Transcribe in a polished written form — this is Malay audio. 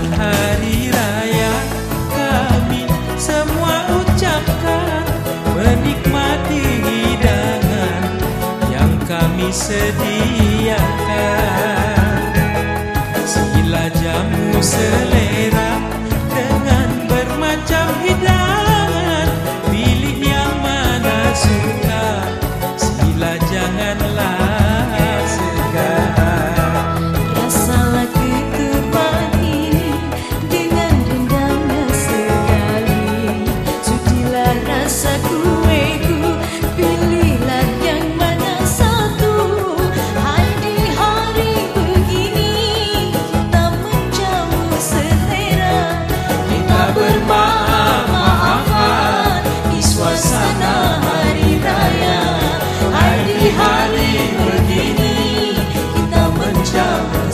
hari raya kami semua ucapkan, menikmati hidangan yang kami sediakan. Sila jamu selera dengan bermacam hidangan, pilih yang mana suka, sila janganlah segan. Rasalah ketupat ini dengan rendangnya sekali, sudilah rasa kueku, pilihlah yang mana satu. Hai di hari begini kita menjamu selera, kita bermaaf-maafan di suasana hari raya. Hai di hari begini kita menjamu